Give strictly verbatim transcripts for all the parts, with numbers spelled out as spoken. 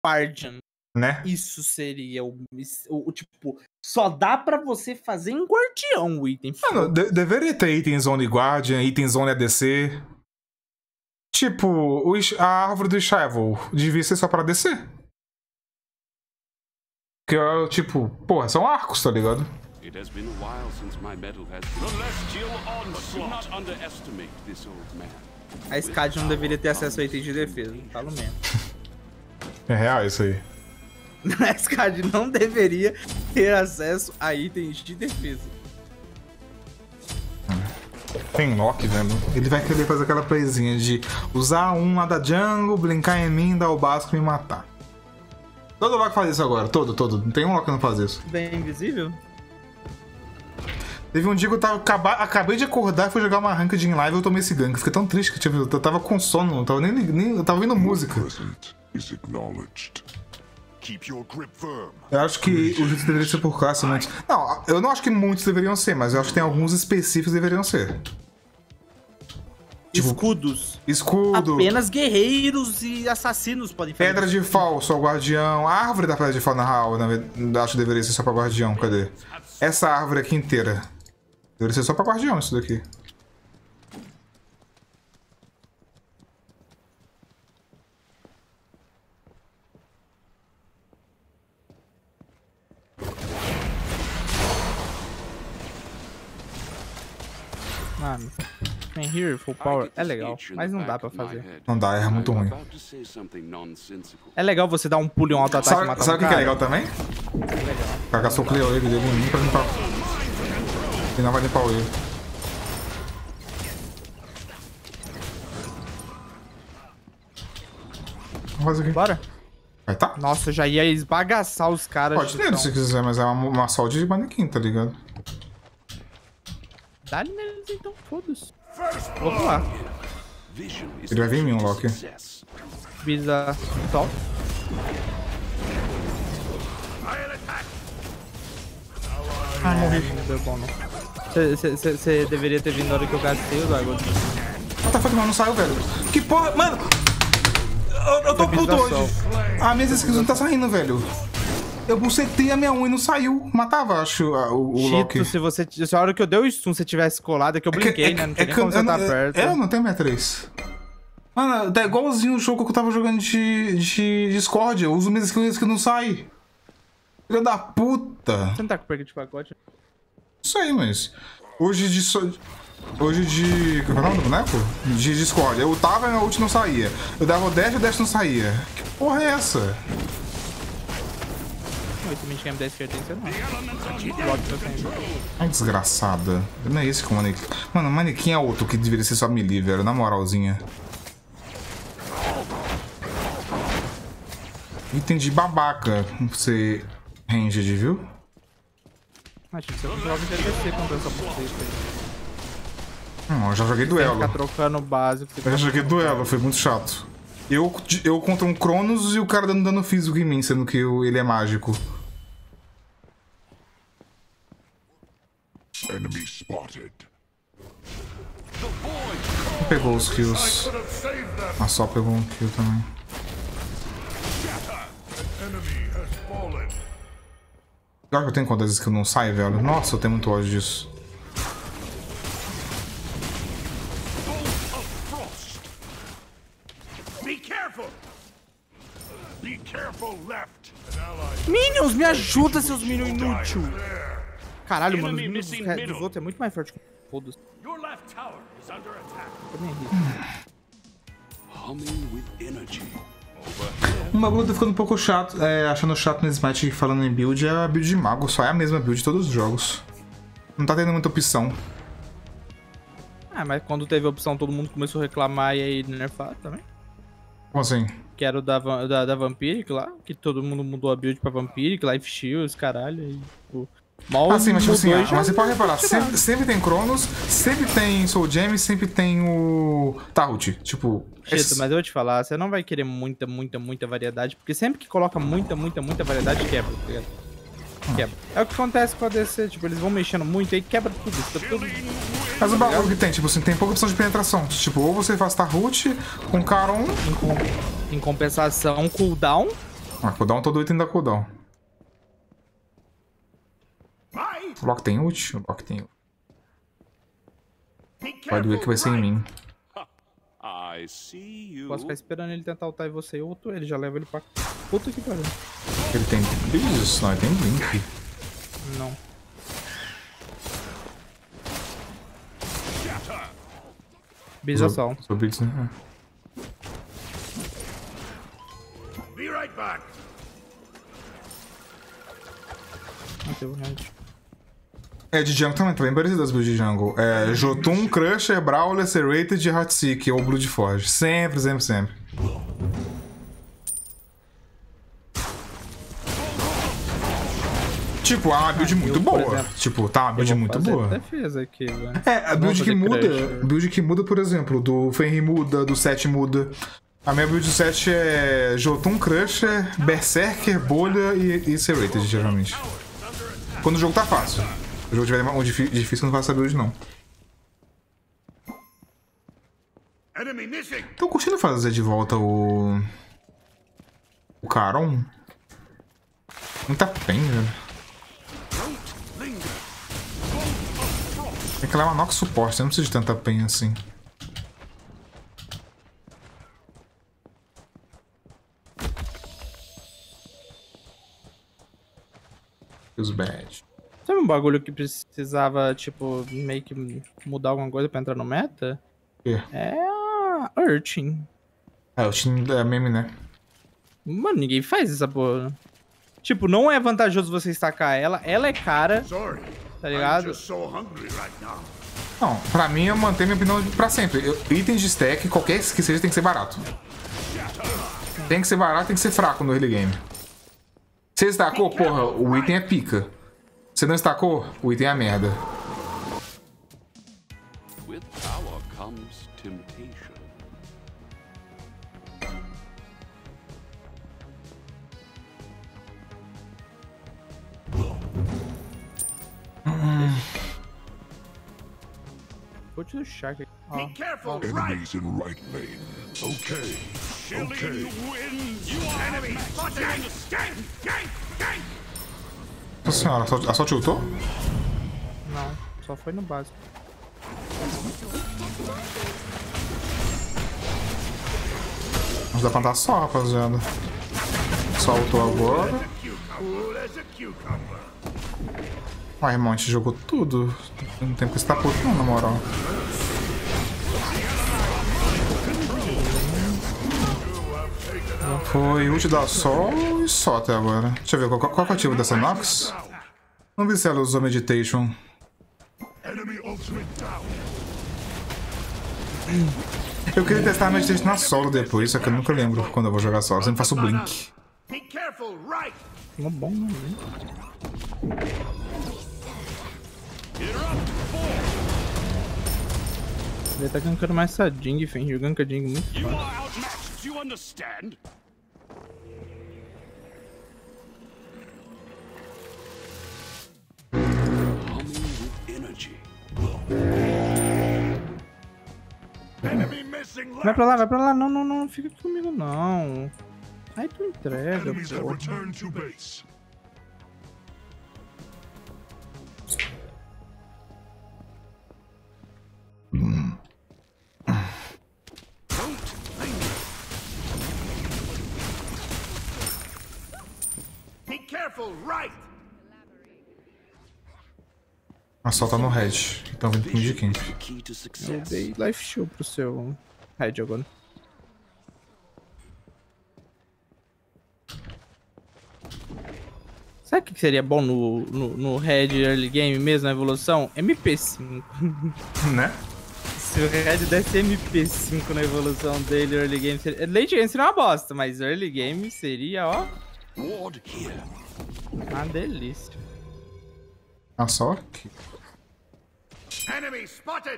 Guardian. Né? Isso seria o, o, o tipo, só dá pra você fazer em Guardião o item. Mano, de deveria ter itens Only Guardian, itens Only A D C. Tipo, o, a árvore do Shovel devia ser só pra D C. Que é tipo, porra, são arcos, tá ligado? It has been a while since my medal has been celestial onslaught. Do not underestimate this old man. A Skad não deveria ter acesso a itens de defesa, falo mesmo. É real isso aí. A Skad não deveria ter acesso a itens de defesa. Tem Loki, velho. Ele vai querer fazer aquela playzinha de usar um lá da jungle, brincar em mim, dar o básico e me matar. Todo Loki faz isso agora, todo, todo. Não tem um Loki que não faz isso. Bem invisível? Teve um dia que eu tava, acaba, acabei de acordar e fui jogar uma ranked em live e eu tomei esse gank. Fiquei tão triste que tipo, eu tava com sono, não tava nem, nem eu tava ouvindo música. Eu acho que o jutsu deveria ser por classe, mas... Não, eu não acho que muitos deveriam ser, mas eu acho que tem alguns específicos que deveriam ser. Tipo, escudos. Escudo. Apenas guerreiros e assassinos podem fazer. Pedra de falso ao guardião. A árvore da pedra de falso, na real, na, acho que deveria ser só pra guardião. Cadê? Essa árvore aqui inteira. Deveria ser só pra guardião isso daqui. Mano, tem here, full power, é legal, mas não dá pra fazer. Não dá, é muito ruim. É legal você dar um pulo e um auto-ataque e matar. Sabe o que, que é legal também? É legal. Cagar seu Clear Wave dele em mim pra limpar. E não vai limpar o Wave. Vamos fazer aqui. Bora? Vai tá? Nossa, eu já ia esbagaçar os caras. Pode ter se quiser, mas é uma, uma solde de manequim, tá ligado? Dá-lhe neles então, foda-se. Vou pular. Ele vai vir em mim, um Loki. Visa sol. Ah, morri. Não deu bom, não. Você deveria ter vindo na hora que eu gastei o Dragon. Ah, tá foda, mano, não saiu, velho. Que porra, mano! Eu, eu tô puto hoje. A minha skills não tá saindo, velho. Eu bucetei a minha um e não saiu. Matava, acho, o, o Chito, Loki. se você... Se a hora que eu dei o stun, você tivesse colado, é que eu brinquei, é que, né? Não tinha é nem como você tá perto. É, eu não tenho sessenta e três. Mano, tá igualzinho o jogo que eu tava jogando de, de Discord. Eu uso minhas skills que não sai. Filha da puta. Você não tá com perca de pacote? Isso aí, mas... Hoje de... So... Hoje de... Qual é o nome do boneco? De Discord. Eu tava e a ult não saía. Eu dava o dash e o dash não saía. Que porra é essa? Esse Mint Game da esquerda tem que ser não. Ai, desgraçada. Não é esse com o manequim. Mano, o manequim é outro que deveria ser só melee, velho. Na moralzinha. Item de babaca. Você ranged, viu? Acho que você joga de D C contra essa buceta aí. Hum, eu já joguei duelo. Ficar trocando o básico. Eu já joguei duelo, foi muito chato. Eu, eu contra um Cronos e o cara dando dano físico em mim, sendo que eu, ele é mágico. Enemy spotted. Pegou os kills. Ah, só pegou um kill também. Pior que eu tenho quantas vezes que eu não saio, velho. Nossa, eu tenho muito ódio disso. Minions, me ajuda, seus minions inúteis. Caralho, mano, os minions dos outros é muito mais forte que todos. Um bagulho tá ficando um pouco chato, é, achando chato no Smite falando em build, é a build de mago. Só é a mesma build de todos os jogos. Não tá tendo muita opção. Ah, mas quando teve a opção, todo mundo começou a reclamar e aí nerfar também. Como assim? Que era o da, da, da Vampiric lá, que todo mundo mudou a build pra Vampiric, Life Shields, caralho, e tipo... Mal ah, sim, mas tipo assim, mas você pode reparar, sempre, sempre tem Cronos, sempre tem Soul Gem, sempre tem o Tarut, tipo... Chito, esse... mas eu vou te falar, você não vai querer muita, muita, muita variedade, porque sempre que coloca muita, muita, muita variedade, quebra, tá ligado? Quebra. É o que acontece com a D C, tipo, eles vão mexendo muito e aí quebra tudo, fica tudo... Mas o bagulho que tem, tipo assim, tem pouca opção de penetração. Tipo, ou você faz Tarut com Caron... Em, com... em compensação, cooldown Ah, cooldown, todo item dá cooldown. O Loki tem ult? O Loki tem ult. Vai doer que vai ser em mim. I see you. Posso ficar esperando ele tentar ultar em você e eu ulto ele, já levo ele pra puta que pariu. Ele tem Blizz? Não, ele tem Blink. Não. Bização. Sou Blitz, né? Be right back. Não tem o range. É, de jungle também, tá bem parecido as builds de jungle. É, Jotun, Crusher, Brawler, Serrated, Heartseek ou Bloodforge. Sempre, sempre, sempre. Tipo, ah, uma build Ah, muito eu, por boa. exemplo, Tipo, tá uma build Eu vou muito fazer boa. defesa aqui, velho. É, a build Vamos que fazer muda, Crusher. build que muda, por exemplo, do Fenrir muda, do set muda. A minha build do set é Jotun, Crusher, Berserker, Bolha e, e Serrated, geralmente. Quando o jogo tá fácil. Se o jogo tiver um difí- difícil, eu não faço essa build, não. Enemy missing. Tô curtindo fazer de volta o... O Caron. Muita pen, velho. É que ela é uma Nox suporte, você não precisa de tanta pen assim. Os bad. Sabe um bagulho que precisava, tipo, meio que mudar alguma coisa pra entrar no meta? É, É a Urchin. é o time da meme, né? Mano, ninguém faz essa porra. Tipo, não é vantajoso você estacar ela. Ela é cara, Sorry. tá I'm ligado? just so hungry right now. Não, pra mim eu mantenho minha opinião pra sempre. Eu, itens de stack, qualquer que seja, tem que ser barato. Tem que ser barato, tem que ser fraco no early game. Você estacou, porra, o item é pica. Você não estacou, o item é a merda. With power comes temptation. Vou te deixar aqui. Ó, Be careful, right. Enemies in right lane. Okay. Okay. Enemy spotted. Gang, gang, gang. Nossa senhora, só, a só tiltou? não, só foi no básico. Mas dá pra andar só, rapaziada. Só ultou agora. Cool as a cucumber. Ué, irmão, a gente jogou tudo. Não tem que estar puto não, na moral. Foi ult da Sol e só até agora. Deixa eu ver, qual, qual que é o ativo dessa Nox? Não vi se ela usou Meditation. Enemy ultimate down. Eu queria testar a Meditation na solo depois, só que eu nunca lembro quando eu vou jogar solo. Eu sempre faço Blink. Be careful, right. Ficou bom, né? Ele tá gankando mais essa Jing, Fenrir. Ganka Jing muito You forte. are outmatched, do you understand? Humming with energy. Enemy missing Vai left. pra lá, vai pra lá. Não, não, não. Fica aqui comigo, não. Aí tu entrega, Enemies have pô. returned to base. Be careful, right. A Sol tá no red. Então vindo pro mid camp. The key to Eu success. dei life shield pro seu head agora. Sabe o que seria bom no, no, no Red Early Game mesmo, na evolução? M P cinco. Né? Se o Red desse M P cinco na evolução dele, Early Game seria... Late Game seria uma bosta, mas Early Game seria, ó, Ward here. uma delícia. A Sol aqui. Enemy spotted.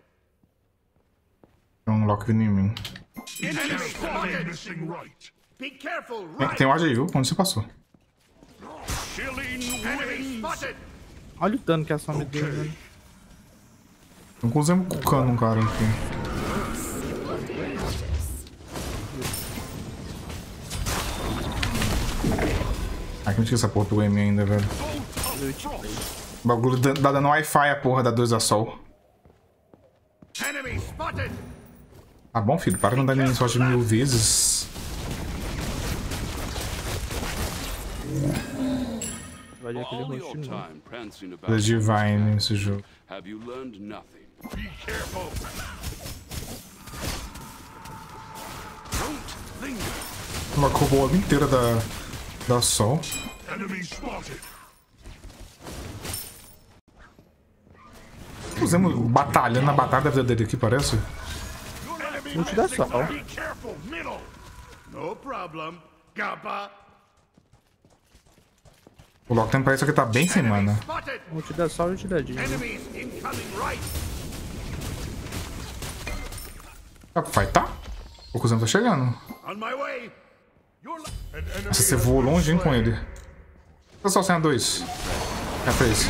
Tem um lock vindo em mim. Enemy Enemy spotted. missing right. Be careful, Tem, right. tem um A J, viu? Onde você passou? Chilling Enemy winds. spotted. Olha o dano que a Sombra deu, velho. Não conseguimos cucando um cara aqui. Ai, que mentira essa porra do M ainda, velho. O bagulho dá tá dando Wi-Fi a porra da dois da Sol. Enemy spotted. Tá bom, filho, para de não dar nem sorte mil vezes. Vai de aquele All your roxinho. time prancing about The Divine nesse jogo. have you learned nothing? Be careful. Don't linger. Uma cobola inteira da, da Sol. Enemy spotted. Fizemos batalhando na batalha da vida dele aqui, parece. Ult da Sol. Be careful. Middle. No problem. Gabba. O Loki tem parece que tá bem sem mana. Spotted. Ult da Sol e ult da Jean. Enemies incoming right. Dá pra fightar? O cuzão tá chegando. On my way. You're An enemy Nossa, você voou longe, hein, com ele. Olha só, cena dois. Já fez.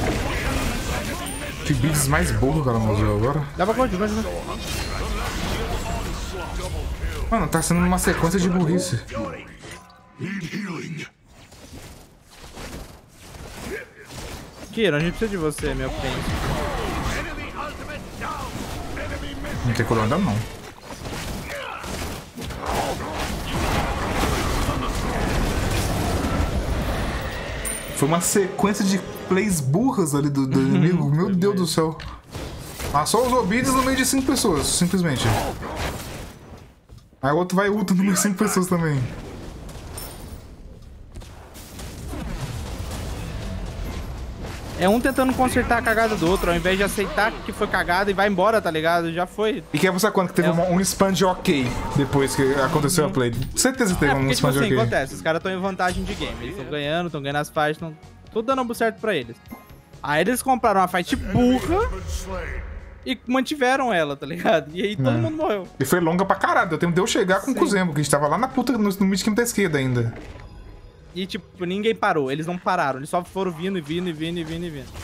Que builds mais burro, cara, no jogo agora. Dá pra continuar, né? Mano, tá sendo uma sequência de burrice. Need healing. Kira, a gente precisa de você, meu príncipe. enemy ultimate down. Enemy miss. Não tem cor ainda não. Foi uma sequência de plays burras ali do, do inimigo. Meu Deus do céu. Ah, só os obídios no meio de cinco pessoas, simplesmente. Aí o outro vai ultra no meio de cinco pessoas também. É um tentando consertar a cagada do outro, ao invés de aceitar que foi cagada e vai embora, tá ligado? Já foi. E quer você quando que teve É. uma, um spam de ok depois que aconteceu a play? Certeza que teve É, um porque, tipo spam de assim, ok. acontece, os caras estão em vantagem de game. Eles estão ganhando, estão ganhando as fights, estão tudo dando certo pra eles. Aí eles compraram uma fight burra Been slain. e mantiveram ela, tá ligado? E aí todo É. mundo morreu. E foi longa pra caralho. Deu tempo de eu chegar com o Kuzembo, que a gente tava lá na puta no, no mid da esquerda ainda. E, tipo, ninguém parou. Eles não pararam. Eles só foram vindo e vindo e vindo e vindo e vindo.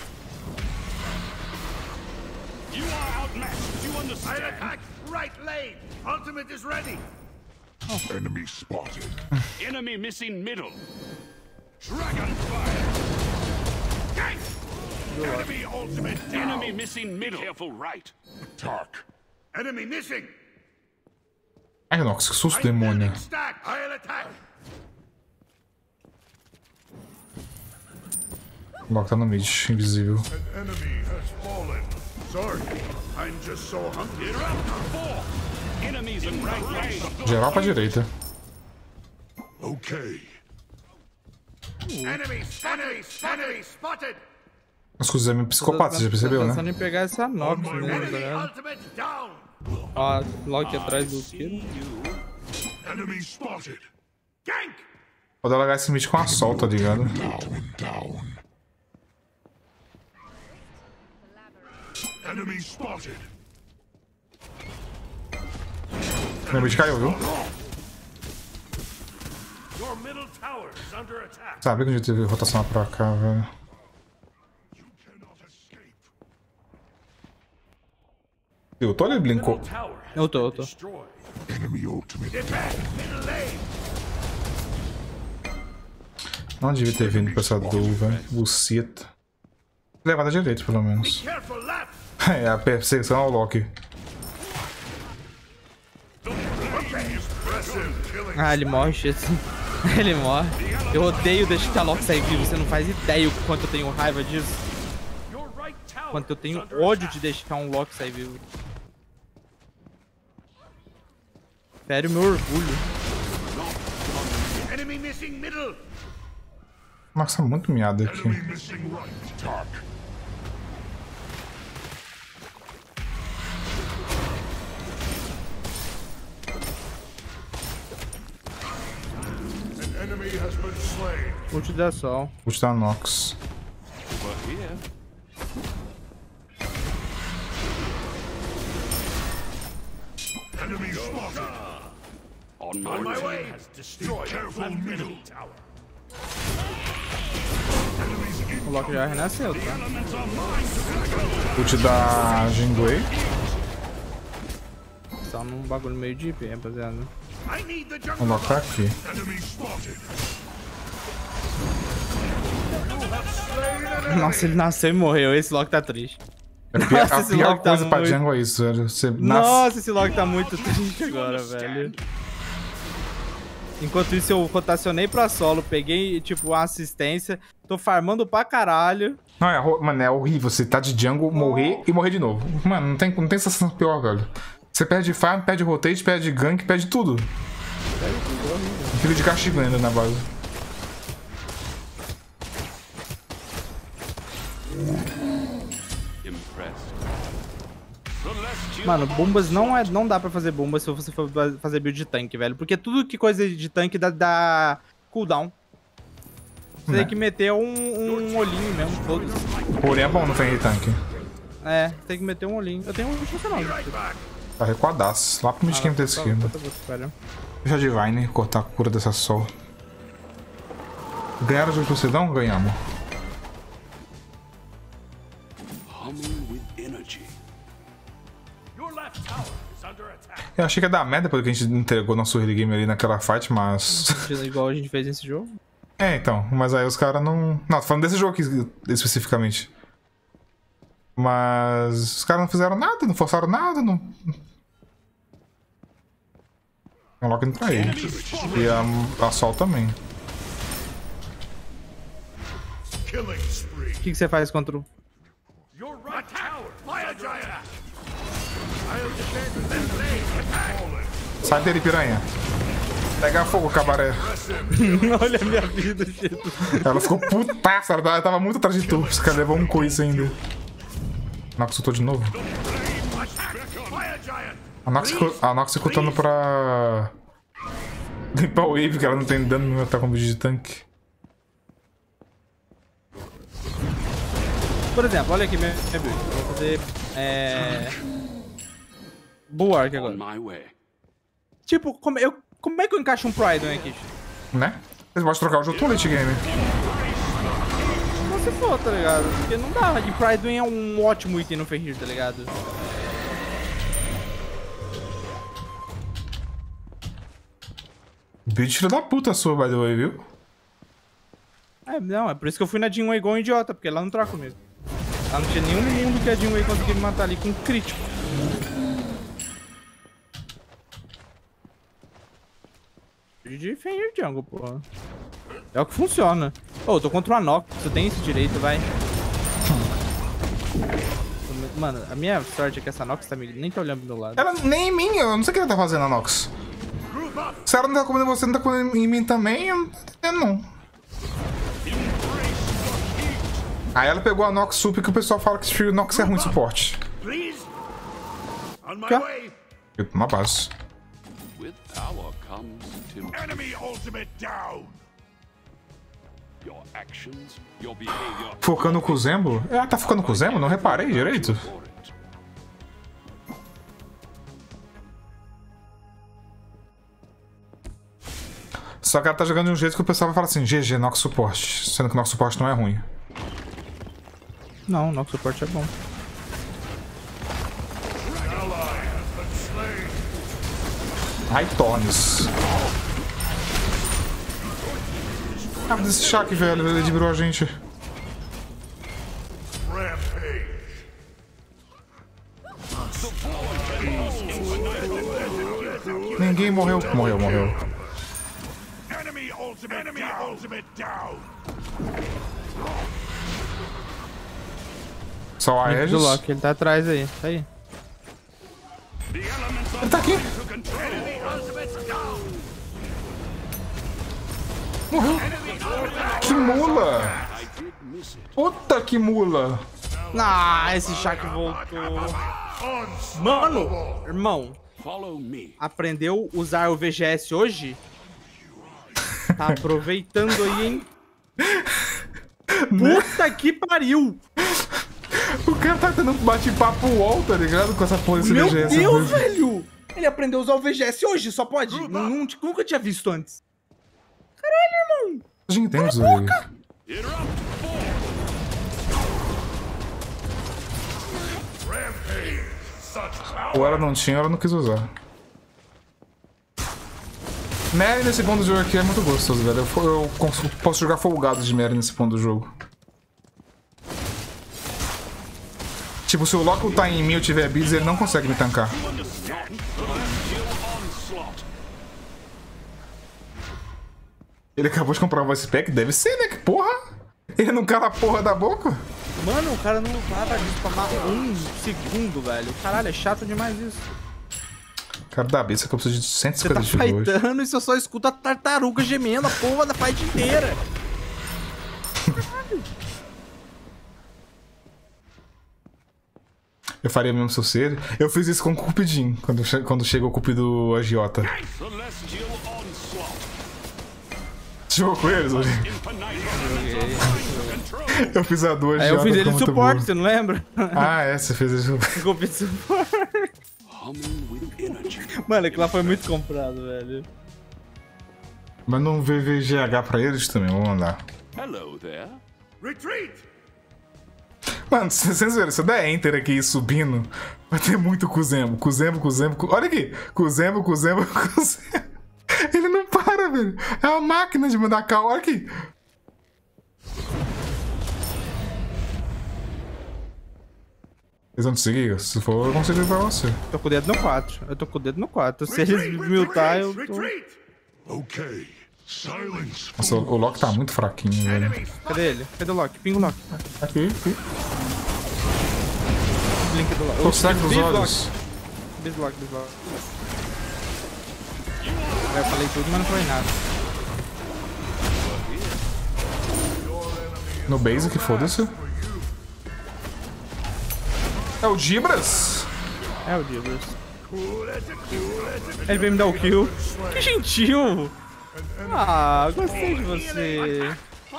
You are outmatched. You I'll understand? attack right lane. Ultimate is ready. Enemy spotted. Enemy missing middle. Dragonfire. Gank. Enemy ultimate down. Enemy missing middle. Be careful right. Attack. Enemy missing. Ai, nossa, que susto, I'm demônio. building stack. I'll attack. O Loki tá no mid, invisível. An enemy has fallen. Sorry. I'm just so hungry. You're up. Four. Enemies in right lane. Geral pra direita. Okay. Enemy spotted. Enemy, enemy spotted. Os Kuzembo é psicopata, você já percebeu, Tô né? pensando em pegar essa Nox mesmo, tá Enemy ligado? ultimate down. Ó, Loki atrás do Kira. Enemy spotted. Gank. Pode largar esse mid com a Sol, tá ligado? Down, down. Enemy spotted. Meu mid caiu, viu? Your middle tower is under attack. Sabia que a gente teve rotação pra cá, velho. You cannot escape. Eu tô ali, blinkou. Tower has Eu tô, eu been tô. destroyed. Enemy ultimate. Get back. Middle lane. Não devia ter vindo pra essa dor, velho. Buceta. Levada direito, pelo menos. Careful left. É, a perseguição ao Loki. Impressive killing. Ah, ele morre, shit. Ele morre. Eu odeio deixar a Loki sair vivo. Você não faz ideia o quanto eu tenho raiva disso. Your right tower Quanto eu is tenho under ódio attack. de deixar um Loki sair vivo. Fere o meu orgulho. Enemy missing middle. Nossa, muito miado aqui. Enemy missing right. Attack. An enemy has been slain. Ult da Sol. Ult da Nox. Over here. Enemy spotted. On my, On my way. way. Has destroyed Careful, our middle. middle tower. Enemies in. O Loki já renasceu, tá? Ult da Jinguei. Só num bagulho meio deep, rapaziada. I need the O jungle. Loki tá aqui. Enemy spotted. Nossa, ele nasceu e morreu. Esse Loki tá triste. A pior, Nossa, a esse pior Loki tá coisa pra muito- jungle é isso, velho. Você nasce... Nossa, esse Loki tá muito triste agora, velho. Enquanto isso, eu rotacionei pra solo, peguei, tipo, a assistência. Tô farmando pra caralho. Não, é, ro- mano, é horrível. Você tá de jungle, morrer e morrer de novo. Mano, não tem, não tem sensação pior, velho. Você perde farm, perde rotate, perde gank, perde tudo. Fica de castigo ainda na base. Impressed. Celestial Mano, bombas não, é, não dá pra fazer bombas se você for fazer build de tanque, velho. Porque tudo que coisa de tanque dá, dá cooldown. Você Né? tem que meter um, um olhinho mesmo, todos. Porém é bom no Fenrir Tank. É, tem que meter um olhinho. Eu tenho um funcional. Tá recuadaço. Lá pro mid game da esquerda. Deixa a Divine cortar a cura dessa sol. Ganharam o jogo de Poseidon? Ganhamos. humming with energy. Your left tower is under attack. Eu achei que ia dar merda porque a gente entregou nosso early game ali naquela fight, mas... Igual a gente fez nesse jogo. É, então. Mas aí os caras não... Não, tô falando desse jogo aqui especificamente. Mas os caras não fizeram nada, não forçaram nada, não... O Loki não tá aí. E a, a Sol também. Killing spree. O que, que você faz contra o... Your right tower. Fire giant. I'll defend them. They attack. Sai dele, piranha. Pega fogo, cabaré. Olha a minha vida, Tito. Ela ficou putaça, ela tava muito atrás de tu. Os caras levou um coice ainda. Nox soltou de novo. Fire giant. A Nox, a Nox escutando pra... limpar o wave, que ela não tem dano no tá com vídeo de tanque. Por exemplo, olha aqui minha, minha build. Eu vou fazer... É... Bulwark On agora. my way. Tipo, como, eu, como é que eu encaixo um Pride aqui? Né? Vocês podem trocar o jogo late game. Só se for, tá ligado? Porque não dá. E Pride é um ótimo item no Fenrir, tá ligado? Build filho da puta sua, by the way, viu? É, não, é por isso que eu fui na Jinwei igual um idiota, porque ela não troca comigo. Ela não tinha nenhum mundo que a Jinwei conseguia me matar ali com um crítico. De Fenrir Jungle, porra. É o que funciona. Ô, eu tô contra o Anox, tu tem esse direito, vai. Mano, a minha sorte é que essa Nox tá me... nem tá olhando do meu lado. Ela nem em mim, eu não sei o que ela tá fazendo, a Nox. Se ela não tá comendo você, não tá comendo em mim também, eu não tô entendendo, não. Aí ela pegou a Nox Sup, que o pessoal fala que o Nox é ruim de suporte. Please. On my Que? way. Eu tô na base. With power comes timber. Enemy ultimate down. Your actions, your behavior. Focando com o Zembo? Ela tá focando com o Zembo? Não reparei direito. For it. Só que ela tá jogando de um jeito que o pessoal vai falar assim, G G, Nox Suporte. Sendo que Nox Suporte não é ruim. Não, Nox suporte é bom. Raitones. Ah, desse Shaq, velho, ele liberou a gente. Rampage. Ninguém morreu. Morreu, morreu. Enemy ultimate Enemy down. ultimate down. Só a Do Aegis. Loki, ele tá atrás aí. Tá aí. Ele tá aqui. Morreu. Que mula. Puta que mula. Ah, esse Shaq voltou. Mano, irmão, Follow me. aprendeu a usar o V G S hoje? Tá aproveitando aí, hein? Puta que pariu! O cara tá tendo bate-papo wall, tá ligado? Com essa porra desse Meu V G S. Deus, velho! Ele aprendeu a usar o V G S hoje, só pode? Não, não- nunca tinha visto antes. Caralho, irmão! A gente entende, velho. Rampage. Such power. Ou ela não tinha, ou ela não quis usar. Mary nesse ponto do jogo aqui é muito gostoso, velho. Eu, eu cons- posso jogar folgado de Mary nesse ponto do jogo. Tipo, se o Loki tá em mim e eu tiver Beats, ele não consegue me tancar. Ele acabou de comprar um voice pack? Deve ser, né? Que porra? Ele não cala a porra da boca? Mano, o cara não para de spamar um segundo, velho. Caralho, é chato demais isso. Cara da besta que eu preciso de cento e Você cinquenta tá de hoje. fightando e você só escuta a tartaruga gemendo a porra da fight inteira. Eu faria mesmo se eu ser. Eu fiz isso com o Cupidinho, quando, che quando chega o Cupido agiota. Jogou com eles hoje? Eu fiz a duas. Aí eu fiz ele de suporte, você não lembra? Ah, é, você fez ele de Ficou de suporte. Mano, aquilo lá foi muito comprado, velho. Manda um V V G H pra eles também, vamos mandar. Hello there. Retreat! Mano, vocês viram, se eu der Enter aqui subindo, vai ter muito Kuzembo. Kuzembo, Kuzembo, Ku... Olha aqui. Kuzembo, Kuzembo, Kuzembo. Ele não para, velho. É uma máquina de mandar cal. Olha aqui. Eles vão te seguir? Se for, eu consigo ir pra você. Tô com o dedo no quatro. Eu tô com o dedo no quatro. Se eles me mutar, eu tô... Okay. Silence. Nossa, o Loki tá muito fraquinho, velho. Cadê ele? Cadê o Loki? Pinga o Loki. Aqui, aqui. Link do Loki. Tô cego dos Bislock. olhos. Bislock, Bislock. Eu falei tudo, mas não falei nada. No basic, foda-se. É o Gibras? É o Dibras. Ele veio me dar o kill. Que gentil! Ah, gostei de você.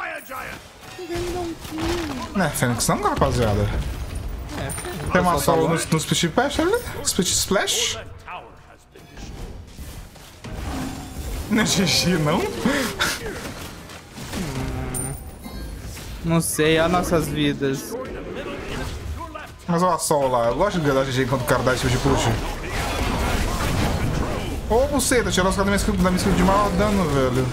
Né, Fênix não, rapaziada. É, Tem uma solo no, no Split Splash ali? Split Splash? Não é G G, não? não sei, as nossas vidas. Mas olha só lá, eu gosto de dar G G quando o cara dá esse tipo de push. Ô, buceta, tirou os caras da minha skill, da minha skill de maior dano, velho.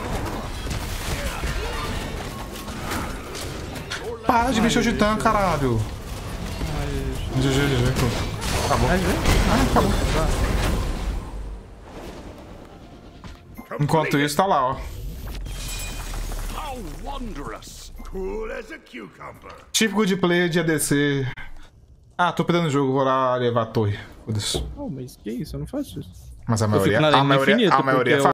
Para de mexer de tanque, caralho. G G, G G. Acabou. Ah, acabou. Enquanto isso, tá lá, ó. How wondrous. Cool as a cucumber. Típico de player de A D C. Ah, tô perdendo o jogo, vou lá levar a torre. Foda-se. Oh, mas que isso? Eu não faço isso. Mas a fico maioria, na a lane maioria, infinito, a maioria porque